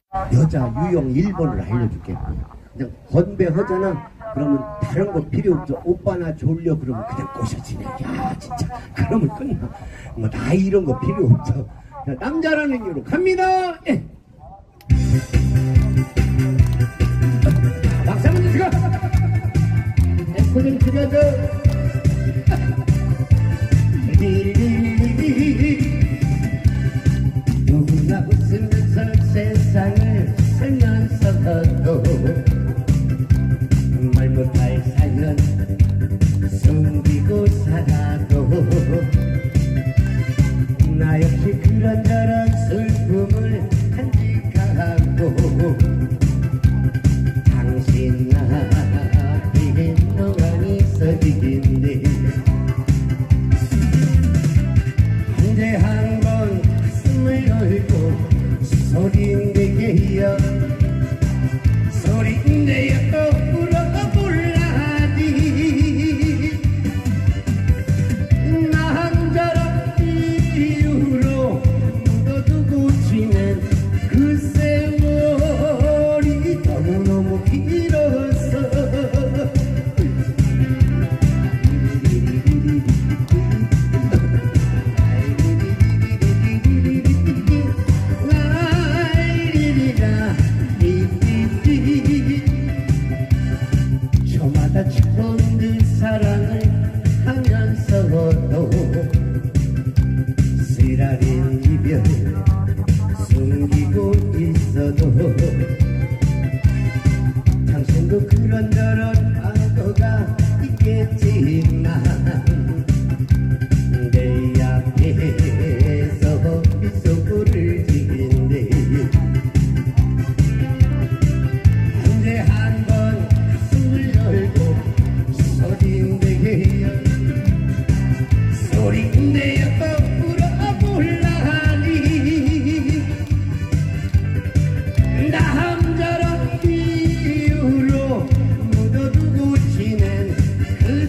여자 유형 1번을 알려줄게. 그냥 건배하잖아. 그러면 다른 거 필요 없어. 오빠나 졸려 그러면 그냥 꼬셔지네. 야 진짜 그러면 끝나. 뭐 나이 이런 거 필요 없어. 자, 남자라는 이유로 갑니다. 예. 박수 한번 주시고 앵콜 좀 줄여줘. 누구나 웃으면서 세상을 살면서도 말 못할 사연 숨기고 살아도 나 역시 그런저런 슬픔을 간직하고 당신 앞에 너만이 서지긴데 언제 한번 가슴을 열고 소리 내게요 소리 내요 울어볼라니 남자라 이유로 묻어두고 지낸 그 세월이 너무너무 길어서 저마다 처음 든 사랑을 하면서도 쓰라린 이별 숨기고 있어도 당신도 그런저런 과거가 있겠지만 내 앞에서 미소를 지긴데 언제 한번 가슴을 열고 소리 내요 소리 내요 울어볼라니 남자란 이유로 묻어두고 지낸 그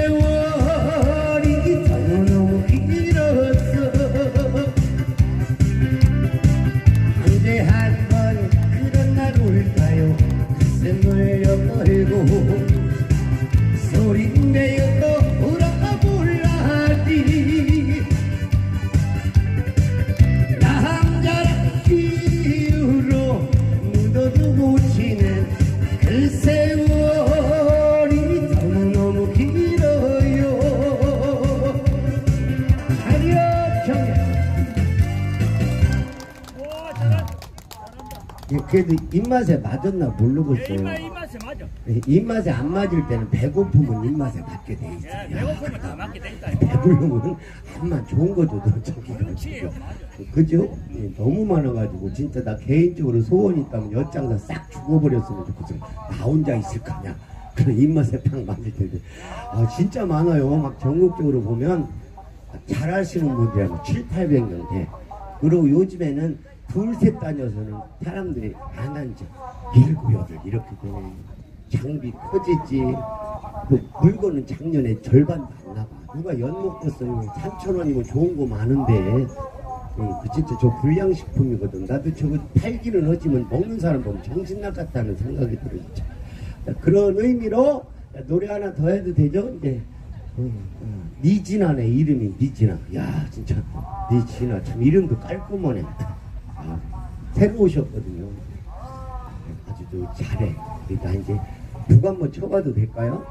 세월이 너무너무 길어서 언제 한번 그런 날 올까요 가슴을 열고 소리 내요 울어볼라니 남자란 이유로 묻어두고 지낸 그 세월이 너무너무 길어요. 차렷 정렬. 그래도 입맛에 맞았나 모르겠어요. 입맛에 맞아. 입맛에 안 맞을 때는 배고프면 입맛에 맞게 돼 있어요. 배고프면 다 맞게 되니까. 배부르면 한만 좋은 거 줘도 저기가 그죠? 너무 많아가지고 진짜 나 개인적으로 소원이 있다면 엿장사 싹 죽어버렸으면 좋겠어. 나 혼자 있을 거냐? 그런 입맛에 딱 맞을 텐데 아 진짜 많아요. 막 전국적으로 보면 잘하시는 분들이 막 7, 800명 돼. 그리고 요즘에는 둘, 셋 다녀서는 사람들이 안 앉아. 7, 8 이렇게 되네. 장비 커지지. 그 물건은 작년에 절반도 안 나가. 누가 연못 버스는 3,000원이고 좋은 거 많은데 그 진짜 저 불량식품이거든. 나도 저거 팔기는 하지만 먹는 사람 보면 정신 나갔다는 생각이 들어 진짜. 그런 의미로 노래 하나 더 해도 되죠? 이제 니진아네. 이름이 니진아. 야 진짜 니진아 참 이름도 깔끔하네. 아, 새로 오셨거든요. 아주 잘해. 나 이제 누가 한번 쳐봐도 될까요?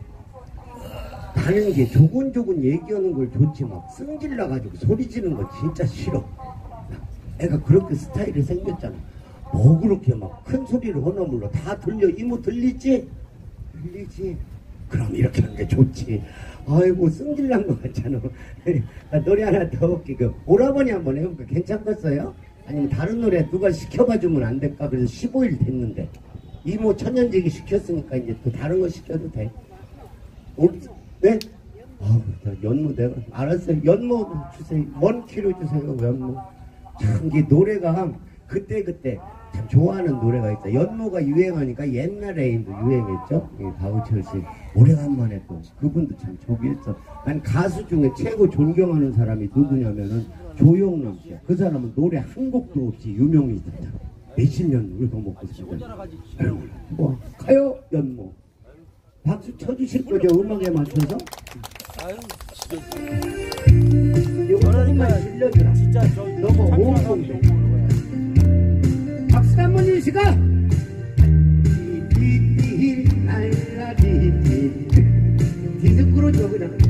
나는 게 조곤조곤 얘기하는 걸 좋지 막 승질나가지고 소리 지르는 건 진짜 싫어. 애가 그렇게 스타일이 생겼잖아. 뭐 그렇게 막 큰 소리를 허나물러 다 들려. 이모 들리지? 들리지? 그럼 이렇게 하는 게 좋지. 아이고 승질난 것 같잖아. 나 노래 하나 더 할게. 그 오라버니 한번 해볼까? 괜찮겠어요? 아니면 다른 노래 누가 시켜봐주면 안 될까? 그래서 15일 됐는데 이모 천년제기 시켰으니까 이제 또 다른 거 시켜도 돼. 네? 아우 연모 내가 알았어요. 연모 주세요. 먼 키로 주세요. 연모. 참 이게 노래가 그때 참 좋아하는 노래가 있다. 연모가 유행하니까 옛날에도 유행했죠. 박우철 씨 오래간만에 또 그분도 참 좋겠어. 난 가수 중에 최고 존경하는 사람이 누구냐면은 조용남 씨야. 그 사람은 노래 한 곡도 없이 유명해졌잖아. 몇십 년 울고 먹고 있습니다. 뭐 가요 연모 박수 쳐주실 거죠? 음악에 맞춰서? 이거만 실려주라. 진짜 저 너무 오픈돼. 박수 한번 주시고. 디스크로 줘 그냥.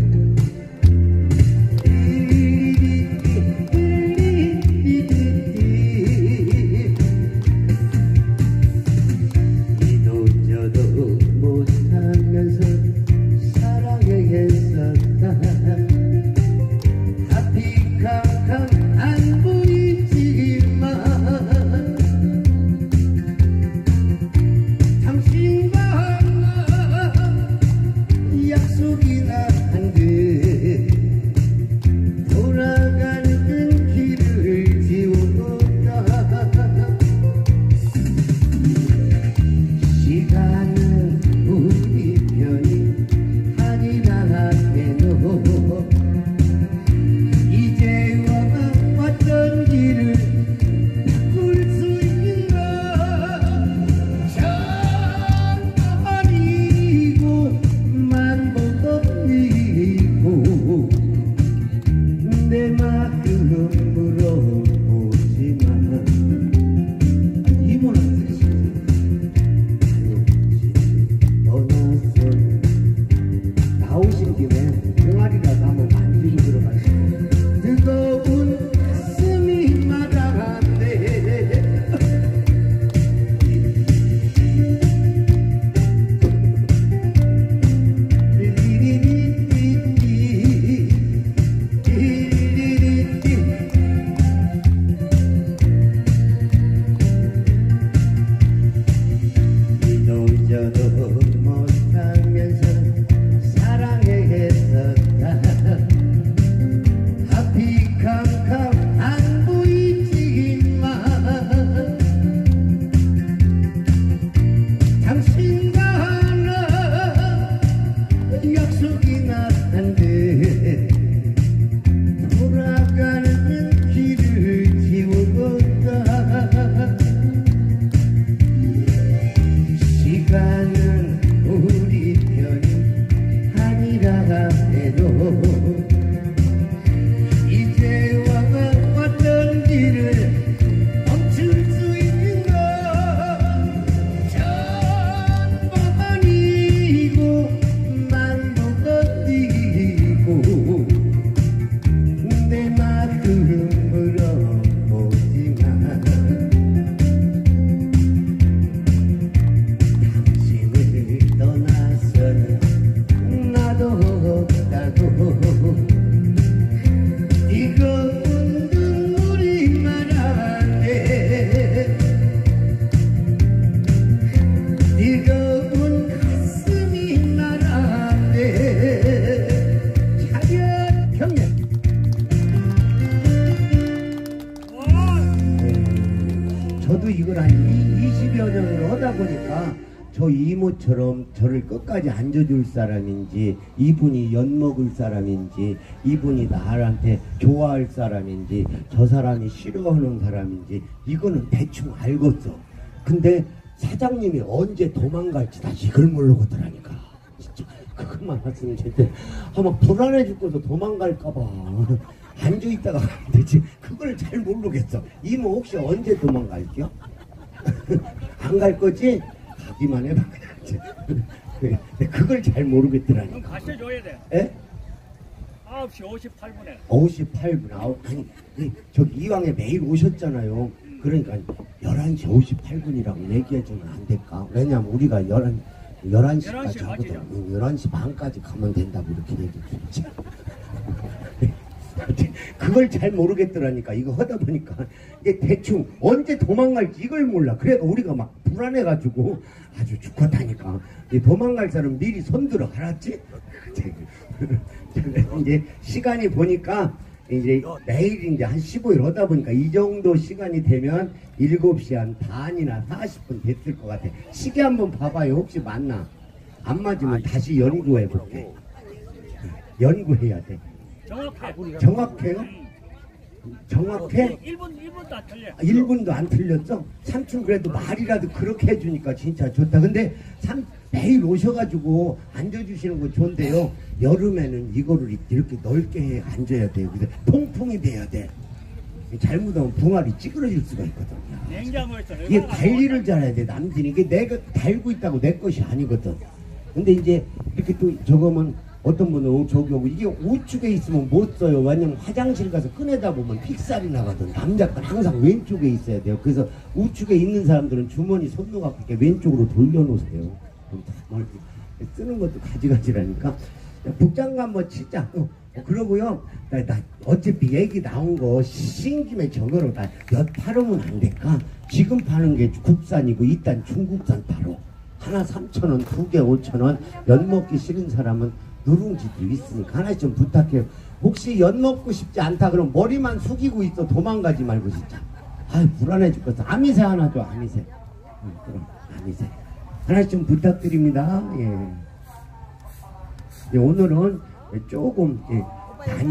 저도 이걸 한 20여 년을 하다 보니까 저 이모처럼 저를 끝까지 앉아줄 사람인지, 이분이 엿먹을 사람인지, 이분이 나한테 좋아할 사람인지, 저 사람이 싫어하는 사람인지 이거는 대충 알겠어. 근데 사장님이 언제 도망갈지 다 이걸 모르겠더라니까. 진짜 그것만 왔으면 제때 아마 불안해 죽고서 도망갈까봐 앉아있다가 되지. 그걸 잘 모르겠어. 이모 혹시 언제 도망갈게요? 안 갈 거지? 가기만 해봐 그냥. 그걸 잘 모르겠더라니까. 그럼 가셔줘야 돼. 예? 9시 58분에. 58분. 아니 저기 이왕에 매일 오셨잖아요. 그러니까 11시 58분이라고 얘기해주면 안 될까? 왜냐면 우리가 11시까지 하거든. 11시 반까지 가면 된다고 이렇게 얘기했지. 그걸 잘 모르겠더라니까. 이거 하다 보니까 이게 대충 언제 도망갈지 이걸 몰라. 그래도 우리가 막 불안해가지고 아주 죽겠다니까. 도망갈 사람 미리 손들어. 알았지? 이제 시간이 보니까 이제 매일 이제 한 15일 하다 보니까 이 정도 시간이 되면 7시 한 반이나 40분 됐을 것 같아. 시계 한번 봐봐요. 혹시 맞나? 안 맞으면 다시 연구해 볼게. 연구해야 돼. 정확해. 정확해요? 정확해? 1분도 안 틀려. 1분도 안 틀렸어? 삼촌 그래도 말이라도 그렇게 해주니까 진짜 좋다. 근데 매일 오셔가지고 앉아주시는 거 좋은데요. 여름에는 이거를 이렇게 넓게 앉아야 돼요. 근데 통풍이 돼야 돼. 잘못하면 붕알이 찌그러질 수가 있거든요. 냉장고에서 이게 관리를 잘해야 돼. 남들이 이게 내가 달고 있다고 내 것이 아니거든. 근데 이제 이렇게 또 저거면 어떤 분은 저기 오고 이게 우측에 있으면 못 써요. 왜냐면 화장실 가서 꺼내다 보면 픽살이 나거든. 남자 건 항상 왼쪽에 있어야 돼요. 그래서 우측에 있는 사람들은 주머니 손 놓고 이렇게 왼쪽으로 돌려놓으세요. 그럼 다 쓰는 것도 가지가지라니까. 북장갑 뭐 진짜 그러고요. 나 어차피 얘기 나온 거 신김에 저거로 나 엿 팔으면 안 될까? 지금 파는 게 국산이고 일단 중국산 팔어. 하나 3,000원, 2개 5,000원. 엿 먹기 싫은 사람은 누룽지도 있으니까 하나씩 좀 부탁해요. 혹시 엿 먹고 싶지 않다 그러면 머리만 숙이고 있어. 도망가지 말고 진짜. 아유 불안해 죽겠어. 아미새 하나 줘. 아미새. 그럼 아미새 하나씩 좀 부탁드립니다. 예. 예, 오늘은 조금 많이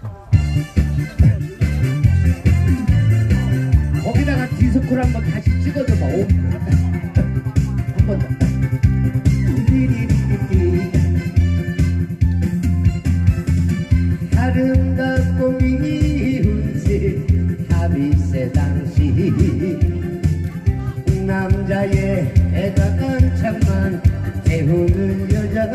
거기다가 디스코를 한번 다시 찍어줘봐. 한번 더. 아름답고 미운 새 하비새 당시 남자의 애가 한참만 태우는 여자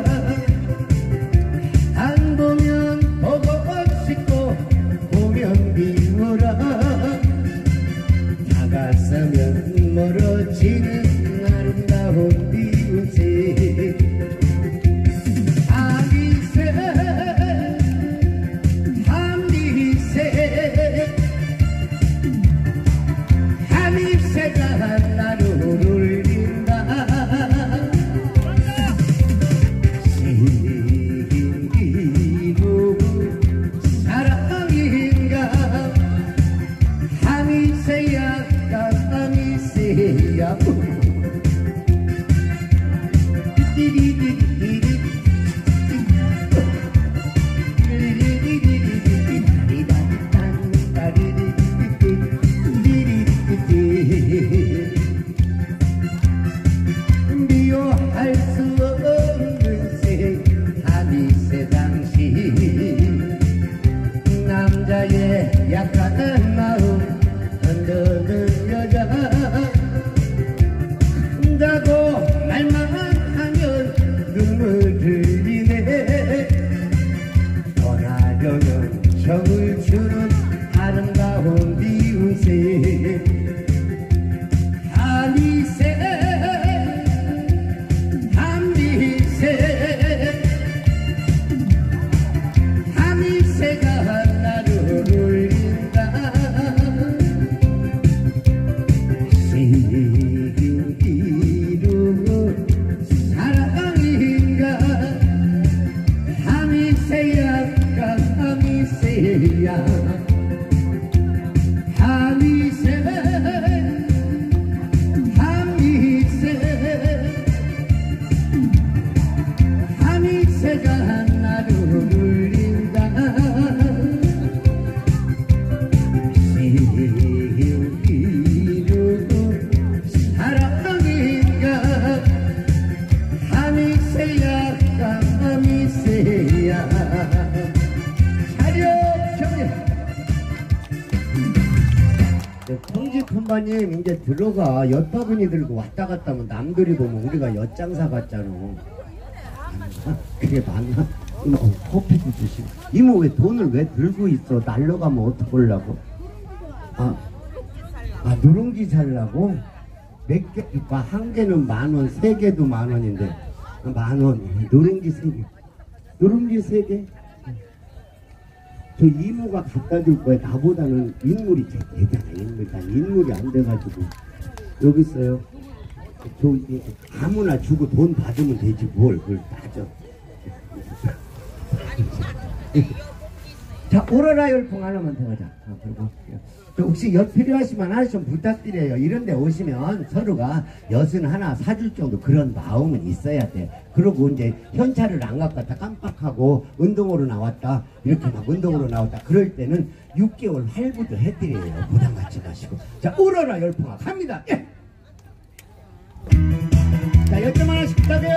안 보면 보고 싶고 보면 미워라 다가서면 멀어지는 아름다운 미운새 하미새가 나를 울린다 시루 사랑인가 하미새야 하미새야 미워할 수 없는 새 하미새 당시 남자의 약한 마음 흔드는 여자 한다고 말만 하면 눈물 흘리네 떠나려면 정을 주는 아름다운 미운새 하미새 하미새가 나를 울린다 시루 사랑인가 하미새야 하미새야 하미새 하미새가 나를 울린다 시루 사랑인가 하미새야 하미새야 차렷 정리 통지 품바님 이제 들어가. 엿바구니 들고 왔다 갔다 하면 남들이 보면 우리가 엿장사 같잖아. 그게 맞나? 이모 커피도 주시고. 이모 왜 돈을 왜 들고 있어? 날려가면 어떡하려고? 누룽지 살라고? 몇 개? 한 개는 10,000원, 3개도 10,000원인데 10,000원. 누룽지 3개. 누룽지 3개? 저 이모가 갖다 줄 거야. 나보다는 인물이 제일 되잖아. 난 인물이 안 돼가지고. 여기 있어요. 저 아무나 주고 돈 받으면 되지 뭘 그걸 따져. 자 오로라 열풍 하나만 더 하자. 그리고 혹시 엿 필요하시면 하나 좀 부탁드려요. 이런 데 오시면 서로가 엿은 하나 사줄 정도 그런 마음은 있어야 돼. 그러고 이제 현찰을 안 갖고 왔다 깜빡하고 운동으로 나왔다 이렇게 막 운동으로 나왔다 그럴 때는 6개월 할부도 해드려요. 부담 갖지 마시고. 자, 울어라 열풍아 갑니다. 예. 자, 엿좀 하나씩 부탁해요.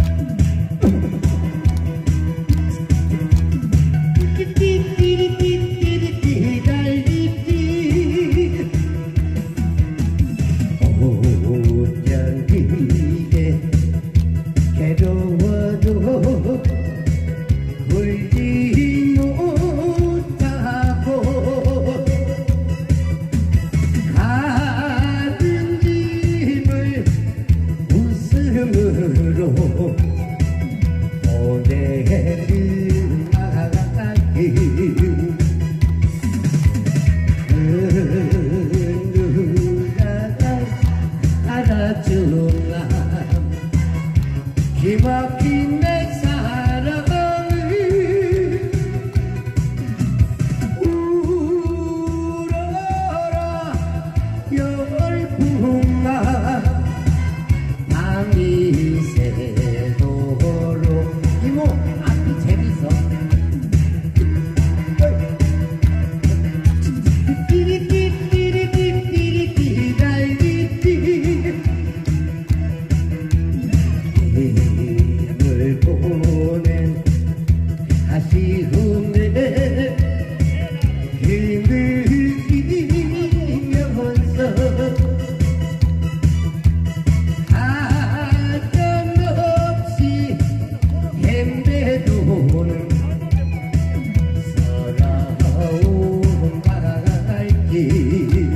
기막힌 내 사랑을 울어라 열풍아 밤이 새도록 이모 앞이 재밌어 힘을 보낸 아쉬움에 흔들리면서 하염없이 햄배도는 서러운 발길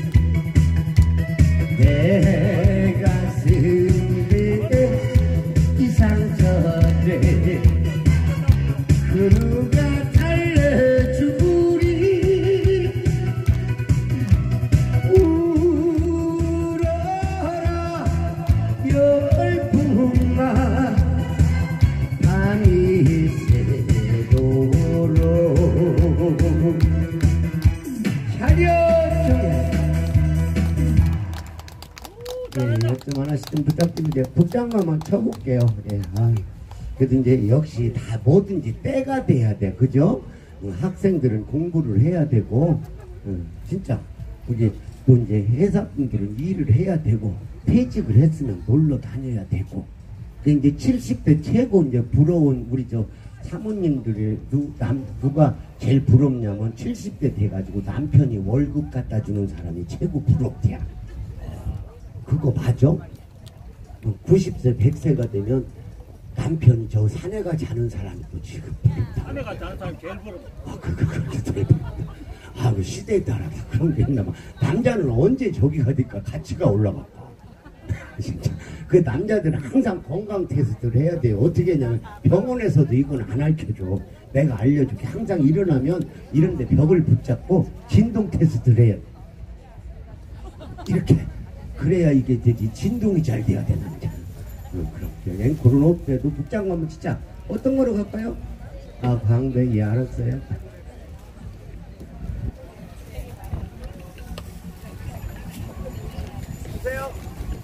내 가슴에 이 상처를 그 누가 달래주리 울어라 열풍아 밤이 새도록 차렷 좀 하나씩 좀 부탁드립니다. 북장가만 쳐볼게요. 예, 그래도 이제 역시 다 뭐든지 때가 돼야 돼. 그죠? 학생들은 공부를 해야 되고, 진짜, 우리 또 이제 회사분들은 일을 해야 되고, 퇴직을 했으면 놀러 다녀야 되고, 근데 이제 70대 최고 이제 부러운 우리 저 사모님들이 누가 제일 부럽냐면 70대 돼가지고 남편이 월급 갖다 주는 사람이 최고 부럽대야. 그거 맞아? 90세, 100세가 되면 남편이 저 사내가 자는 사람이고 지금 사내가 자는 사람이 제일 부러워. 그렇게 들어야 그 시대에 따라 다 그런 게 있나 봐. 남자는 언제 저기가 될까 가치가 올라갈까. 진짜 그 남자들은 항상 건강 테스트를 해야 돼요. 어떻게 했냐면 병원에서도 이건 안 알려줘. 내가 알려줄게. 항상 일어나면 이런데 벽을 붙잡고 진동 테스트를 해야 돼. 이렇게 그래야 이게 되지. 진동이 잘 돼야 돼 남자. 그렇게 앵콜은 없대도 북장 가면 진짜 어떤 거로 갈까요? 광배기 알았어요. 보세요.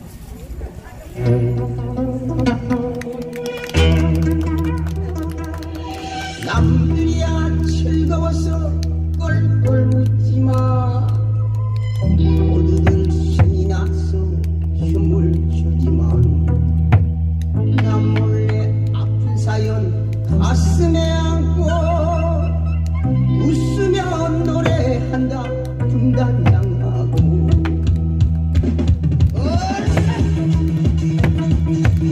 남들이야 즐거워서 꼴꼴 웃지마. 모두들 신이 나서 춤을 추지만 나 몰래 아픈 사연 가슴에 안고 웃으며 노래한다 분단장하고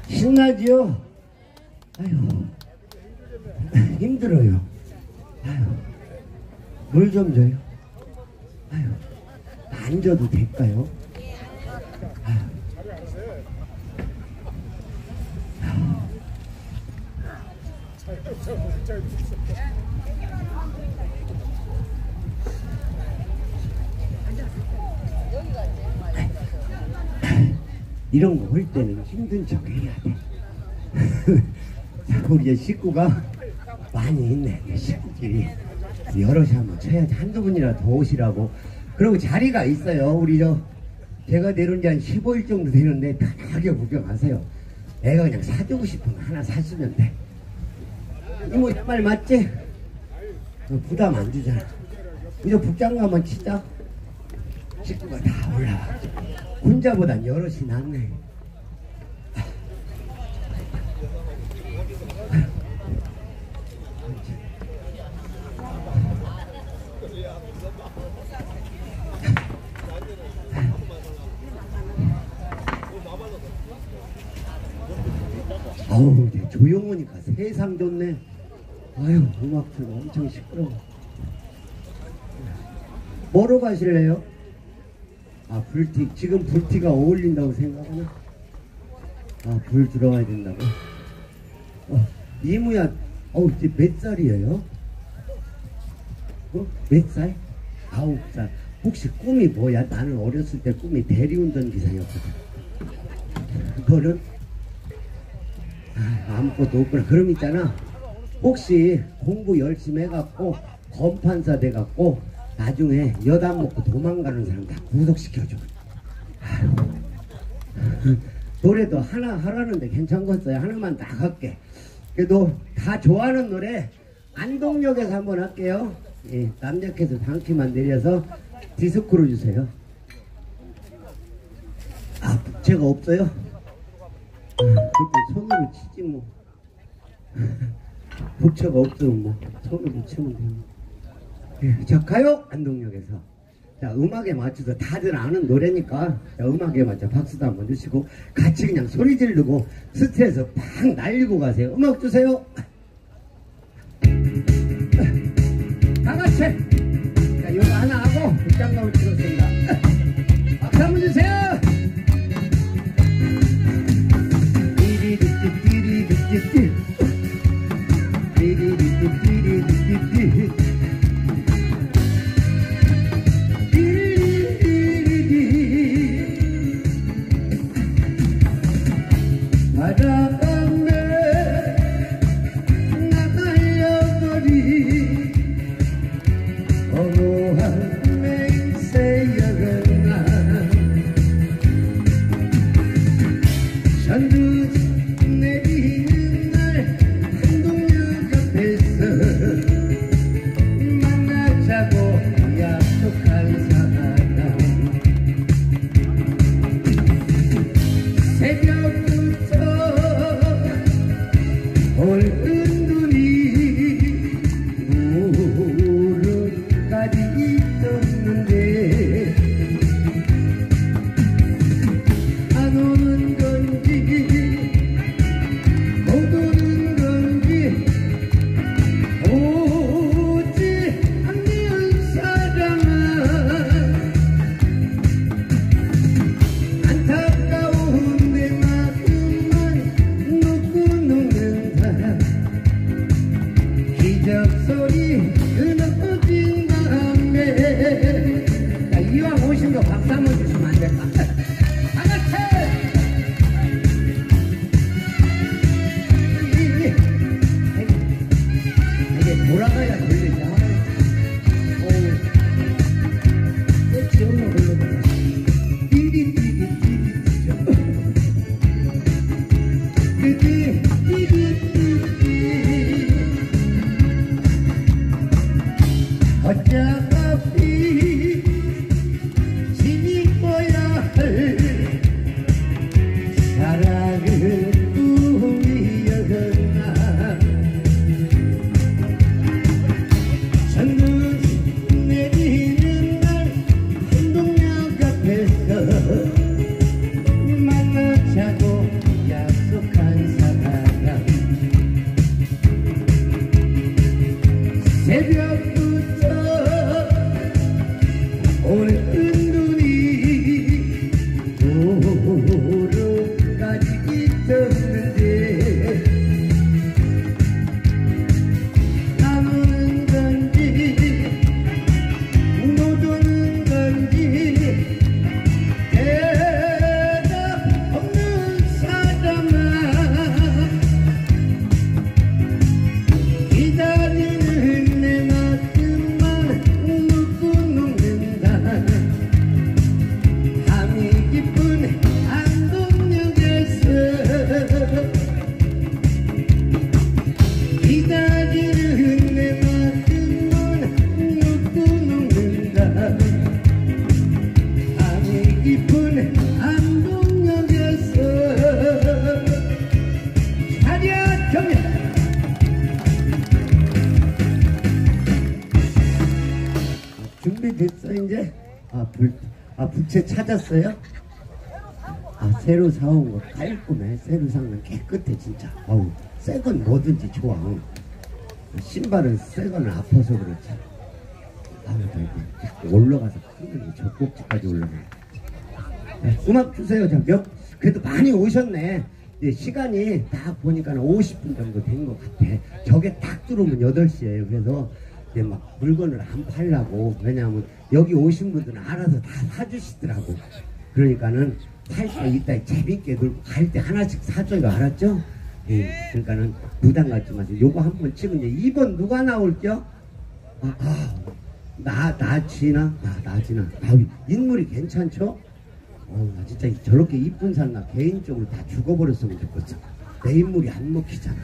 신나지요? 아유, 힘들어요. 아유, 물 좀 줘요. 아유, 앉아도 될까요? 아유. 이런 거 할 때는 힘든 척 해야 돼. 우리 식구가 많이 있네. 식구끼리 여럿이 한번 쳐야지. 한두 분이라 더 오시라고. 그리고 자리가 있어요. 우리 제가 내려온 지 한 15일 정도 되는데 편하게 구경하세요. 애가 그냥 사주고 싶으면 하나 사주면 돼. 이모 말 맞지? 부담 안 주잖아. 이제 북장구 한번 치자. 식구가 다 올라와. 혼자보단 여럿이 낫네. 아우, 조용하니까 세상 좋네. 아유, 음악 틀면 엄청 시끄러워. 뭐로 가실래요? 아, 불티. 지금 불티가 어울린다고 생각하나? 아, 불 들어가야 된다고? 이무야, 이제 몇 살이에요? 몇 살? 9살. 혹시 꿈이 뭐야? 나는 어렸을 때 꿈이 대리운전 기사였거든. 그거는? 아무것도 없구나. 그럼 있잖아. 혹시 공부 열심히 해갖고 검판사 돼갖고 나중에 여담 먹고 도망가는 사람 다 구속시켜줘. 노래도 하나 하라는데 괜찮겠어요? 하나만 딱 할게. 그래도 다 좋아하는 노래 안동역에서 한번 할게요. 예, 남자께서 당키만 내려서 디스코로 주세요. 아, 부채가 없어요? 그때 손으로 치지 뭐. 부채가 없으면 뭐 손으로 치면 됩니다. 예, 자, 가요! 안동역에서. 자, 음악에 맞춰서 다들 아는 노래니까 자, 음악에 맞춰 박수도 한번 주시고 같이 그냥 소리 지르고 스트레스 팍 날리고 가세요. 음악 주세요. 다 같이. 자, 요거 하나 하고 장갑을 치겠습니다. 박수 한번 주세요. 바닷가에 나가려버린 무릎까지 있었는데 나무는 건지 노도는 건지 대답 없는 사람아 기다리는 내 가슴만 눕고 녹는다 밤이 깊은 안동역에서 기다리는 내 가슴만 눕고 녹는다 밤이 깊은 안동역에서 차렷 경례 준비됐어 이제? 부채 찾았어요? 새로 사온 거 깔끔해. 새로 사면 깨끗해 진짜. 새 건 뭐든지 좋아. 신발은 새 거는 아파서 그렇지. 나 이거 올라가서 큰일이 젖꼭지까지 올라가. 음악 주세요. 그래도 많이 오셨네. 이제 시간이 딱 보니까 50분 정도 된 것 같아. 저게 딱 들어오면 8시에요. 그래서 이제 막 물건을 안 팔라고. 왜냐하면 여기 오신 분들은 알아서 다 사주시더라고. 그러니까는 살 때 이따 재밌게 놀고 갈 때 하나씩 사줘요. 알았죠? 예, 그러니까는 부담 갖지 마세요. 요거 한번 치면 이제 2번 누가 나올게요? 나지나? 인물이 괜찮죠? 나 진짜 저렇게 이쁜 사람 나 개인적으로 다 죽어버렸으면 좋겠어. 내 인물이 안 먹히잖아.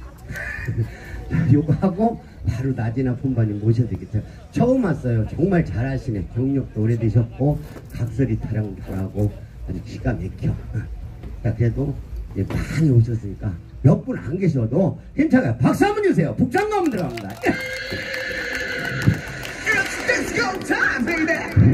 요거 하고 바로 나지나 폰바님 모셔야 되겠죠. 처음 왔어요. 정말 잘하시네. 경력도 오래되셨고 각설이 타령 잘하고 아주 기가 막혀. 그래도 이제 많이 오셨으니까 몇 분 안 계셔도 괜찮아요. 박수 한번 주세요. 북장가면 들어갑니다. It's disco time, baby.